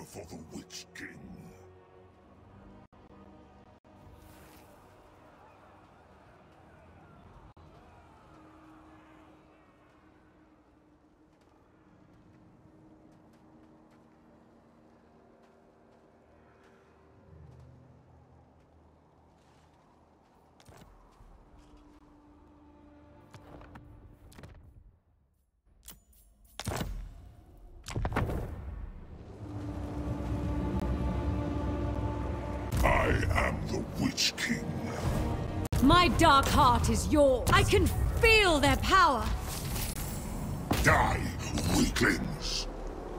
for the Witch King. I am the Witch King. My dark heart is yours. I can feel their power. Die, weaklings!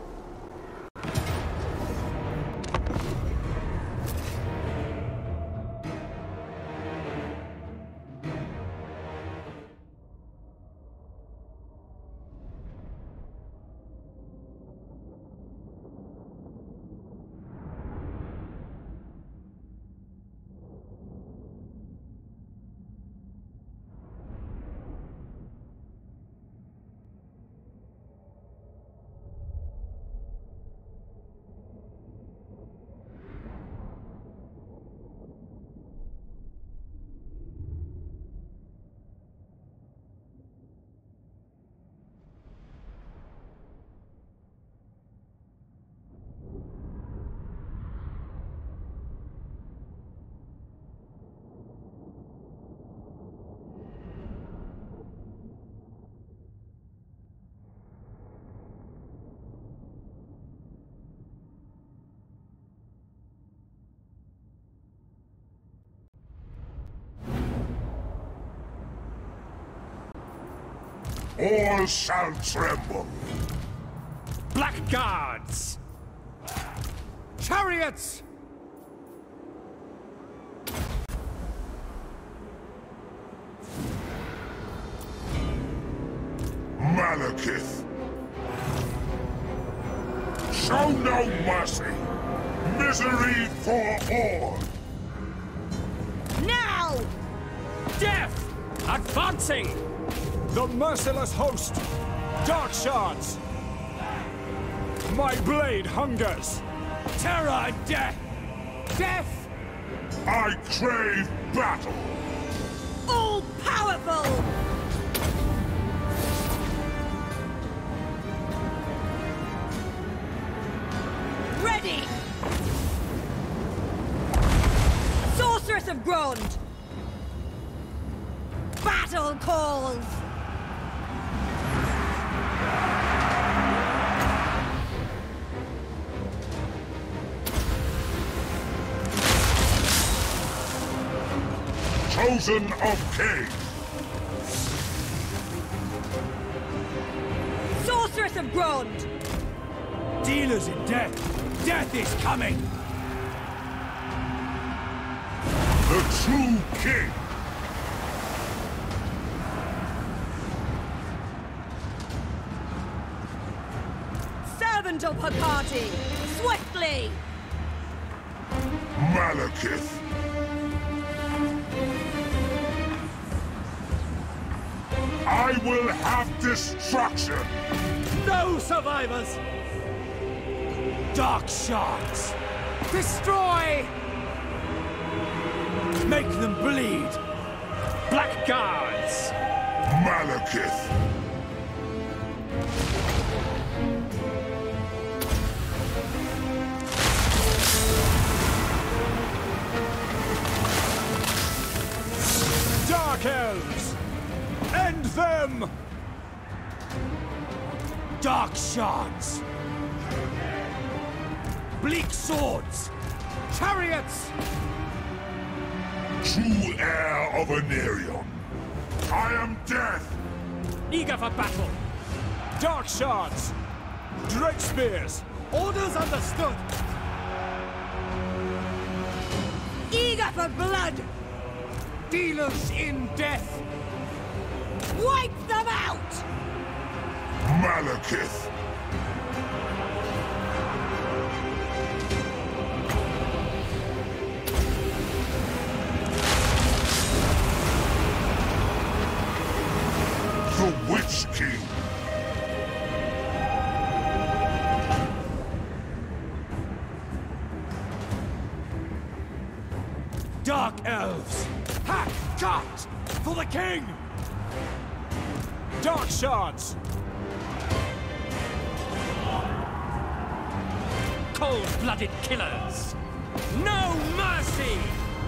All shall tremble. Blackguards! Chariots! Malekith! Show no mercy! Misery for all! Now! Death! Advancing! The merciless host! Dark shards! My blade hungers! Terror and death! Death! I crave battle! All powerful! Ready! Sorceress of Grond! Battle calls! Chosen of Cain! Sorceress of Grond! Dealers in death! Death is coming! The true king! Servant of Hecate! Swiftly! Malekith! I will have destruction! No survivors! Dark shards! Destroy! Make them bleed! Blackguards! Malekith! Dark elves! End them! Dark shards! Bleak swords! Chariots! True heir of Anarion! I am death! Eager for battle! Dark shards! Drake spears! Orders understood! Eager for blood! Dealers in death! Wipe them out! Malekith! The Witch King! Dark elves! Hack! Cut! For the king! Dark shards! Cold-blooded killers! No mercy!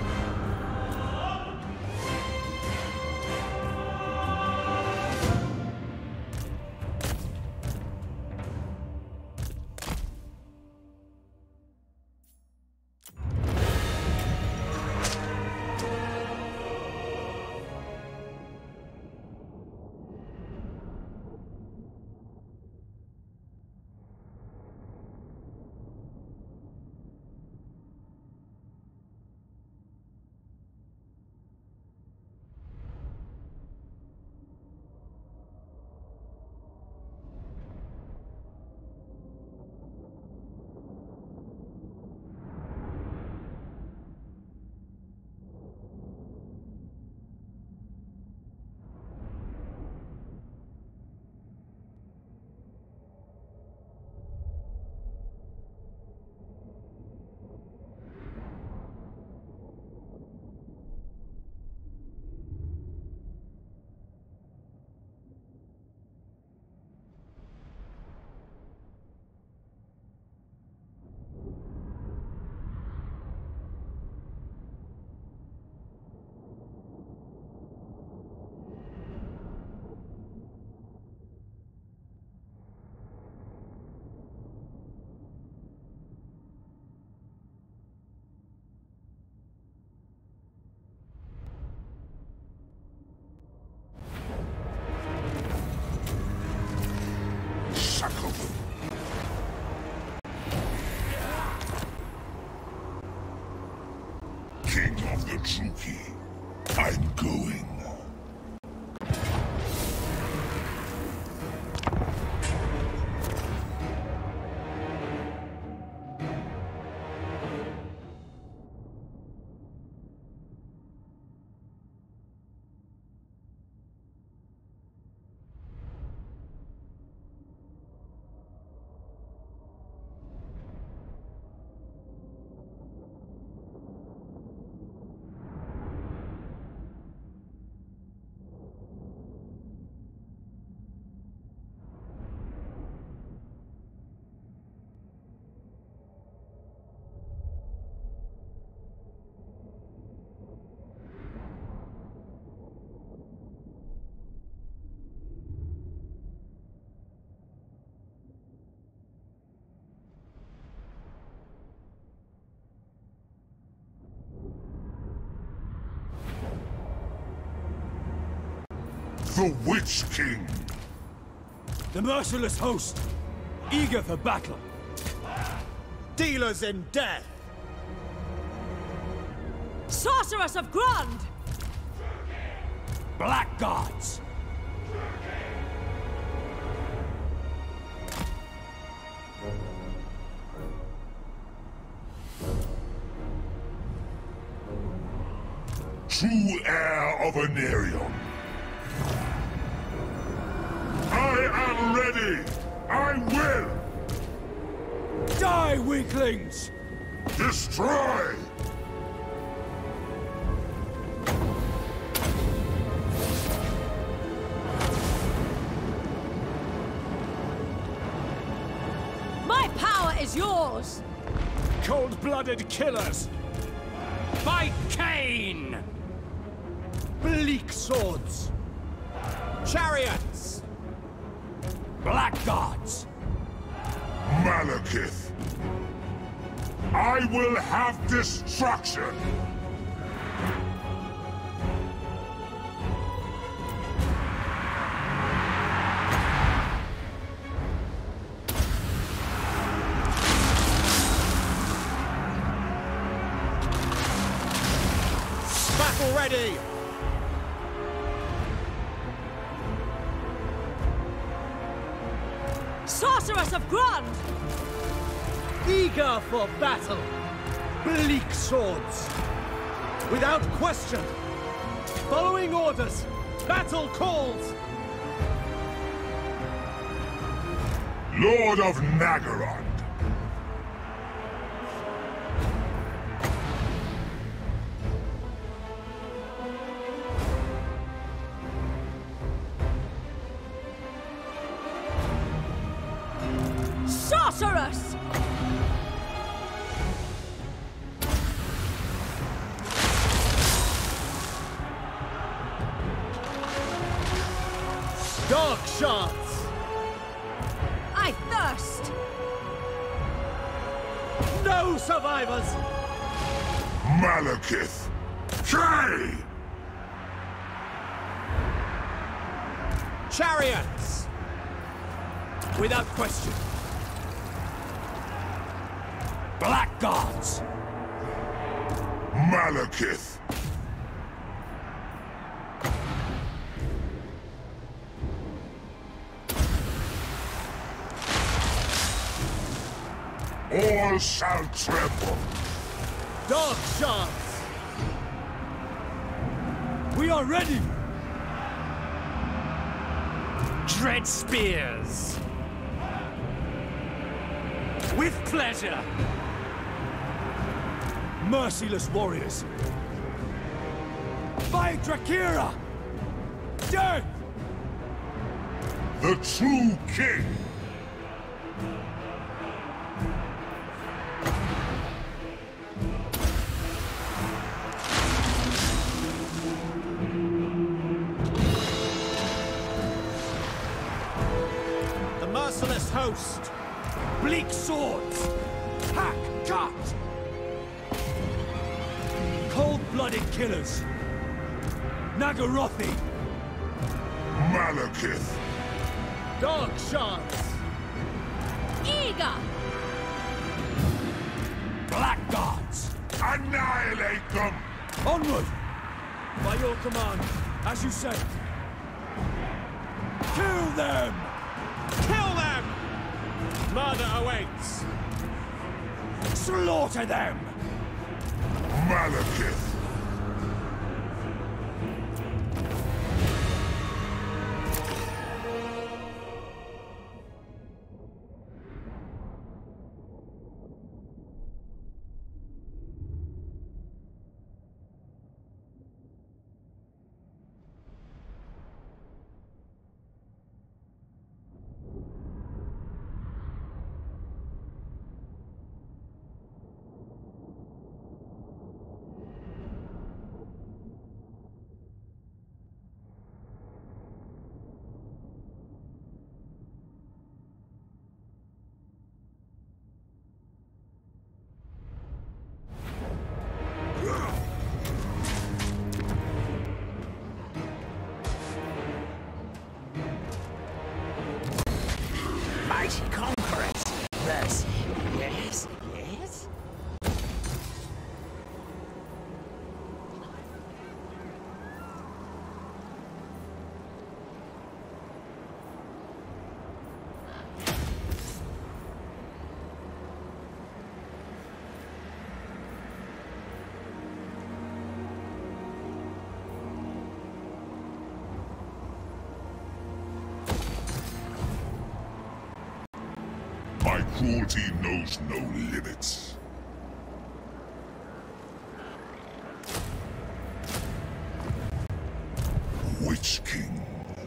King of the Truki, I'm going. The Witch King! The merciless host, eager for battle. Dealers in death! Sorceress of Grund! Blackguards! True heir of Anarion. I am ready! I will! Die, weaklings! Destroy! My power is yours! Cold-blooded killers! By Cain! Bleak swords! Chariots! Blackguards! Malekith! I will have destruction! Battle ready! Sorceress of Grund! Eager for battle! Bleak swords! Without question! Following orders! Battle calls! Lord of Naggarond! Dark shards! I thirst! No survivors! Malekith! K! Chariots! Without question. Blackguards! Malekith! All shall tremble! Dark shards! We are ready! Dread spears! With pleasure! Merciless warriors! By Drakira! Death! The true king! The merciless host! Bleak swords! Hack! Cut! Cold-blooded killers! Nagarothi! Malekith! Dark shards! Eager! Blackguards! Annihilate them! Onward! By your command, as you say. Kill them! Kill them! Murder awaits! Slaughter them! Malekith! Mighty conquerors! Mercy, yes, yes? My cruelty knows no limits. Witch King.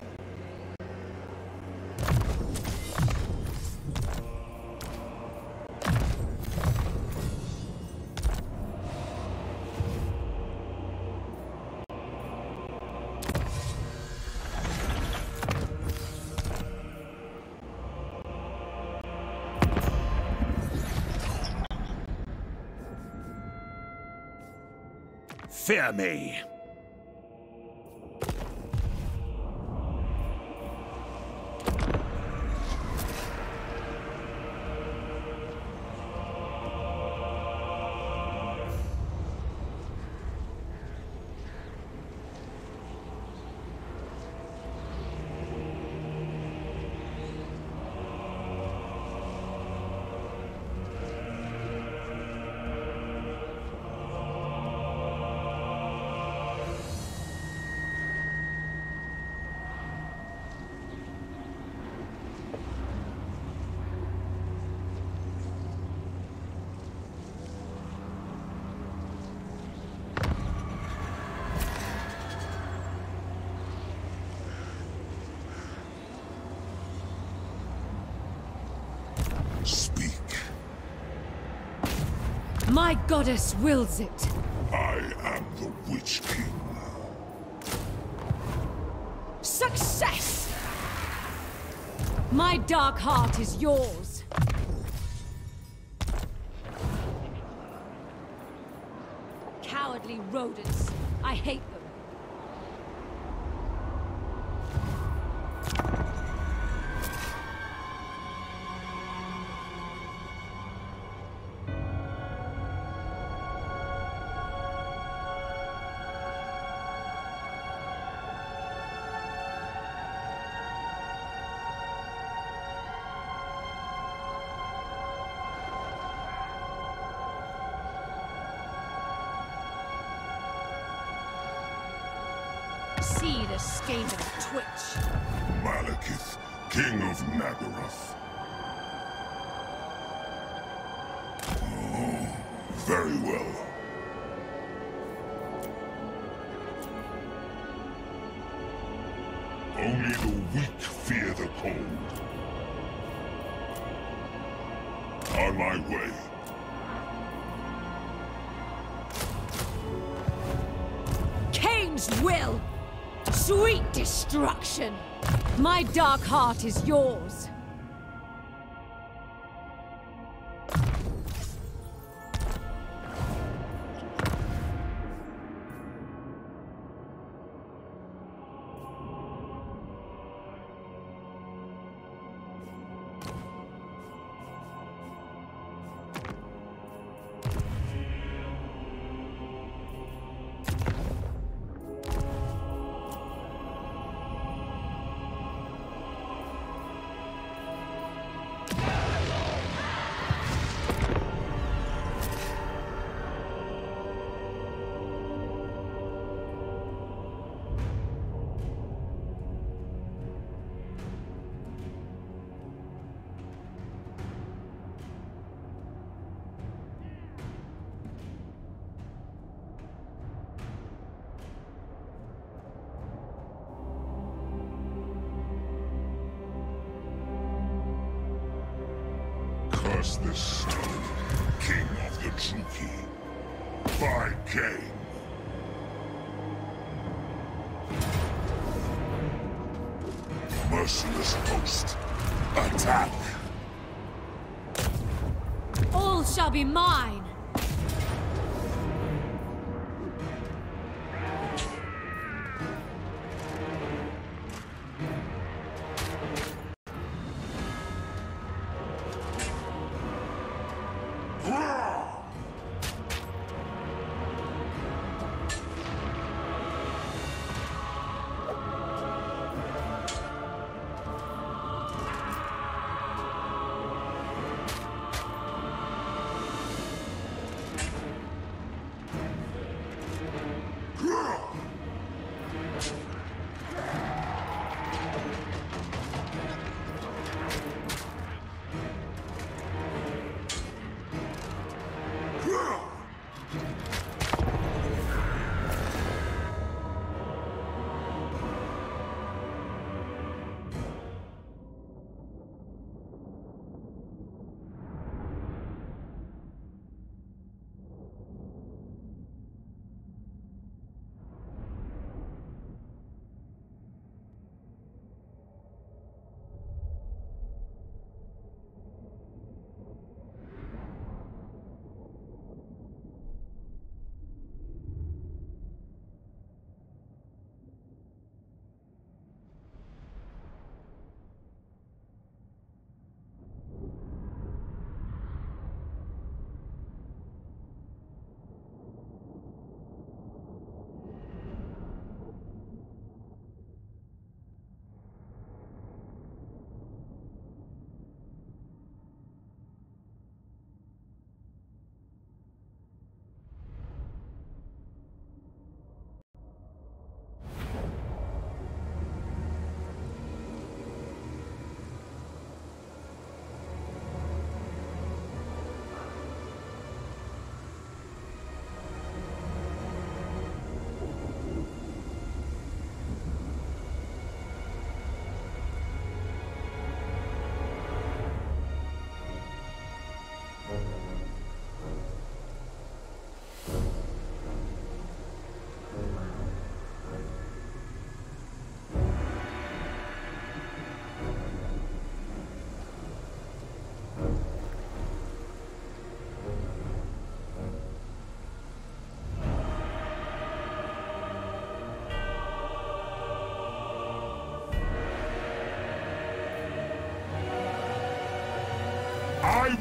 Fear me! Speak. My goddess wills it. I am the Witch King. Success! My dark heart is yours. Cowardly rodents. I hate them. See the Skaven twitch. Malekith, King of Naggaroth. Oh, very well. Only the weak fear the cold. On my way. Kane's will! Sweet destruction! My dark heart is yours. Curse this stone, King of the Druki. By Kane. Merciless host. Attack! All shall be mine!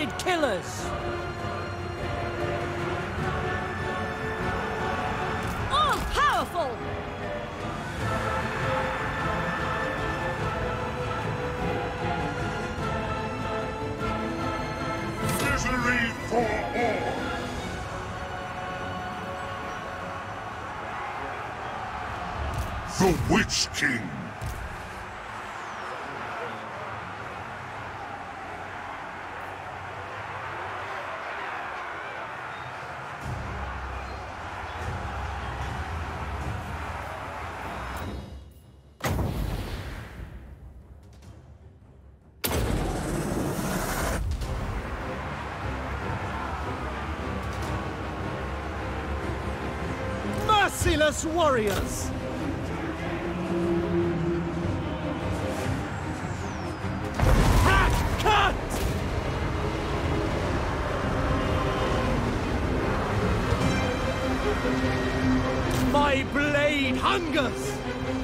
cold-blooded killers! All powerful! Misery for all! The Witch King! Merciless warriors! My blade hungers!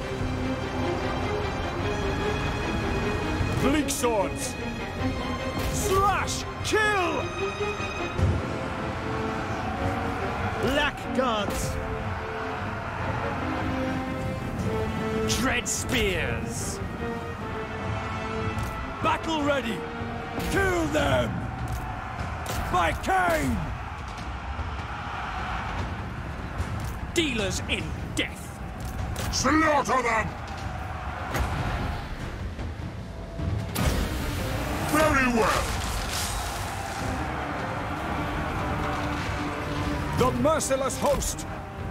Bleak swords! Slash! Kill! Lack guards! Dread spears! Battle ready! Kill them! By Cain! Dealers in death! Slaughter them! Very well! The merciless host!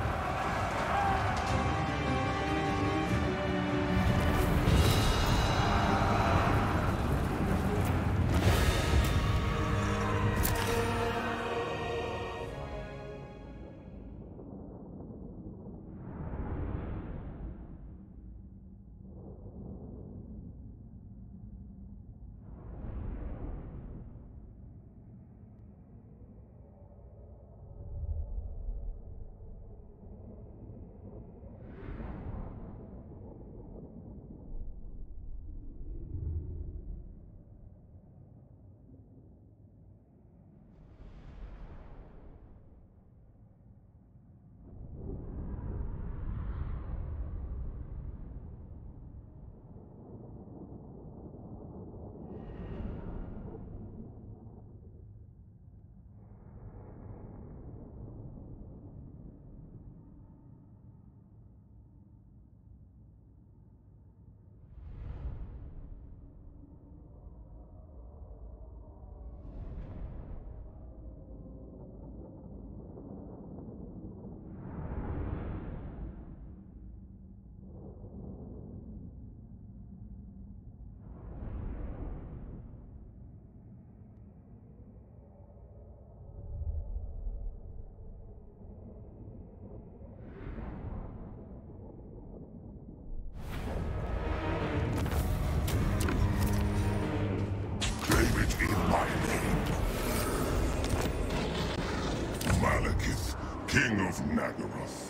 Malekith, King of Naggaroth.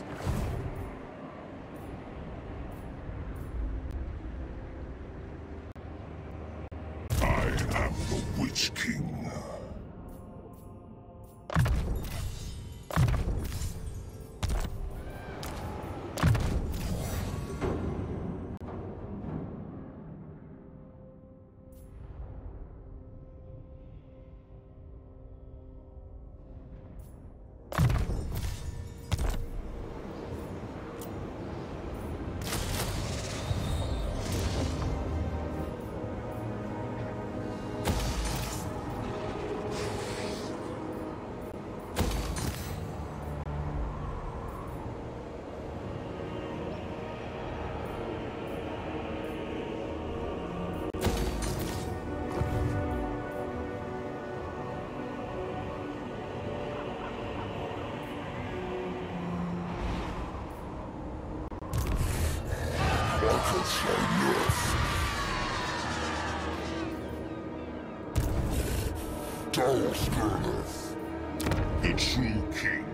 I am the Witch King. The true king.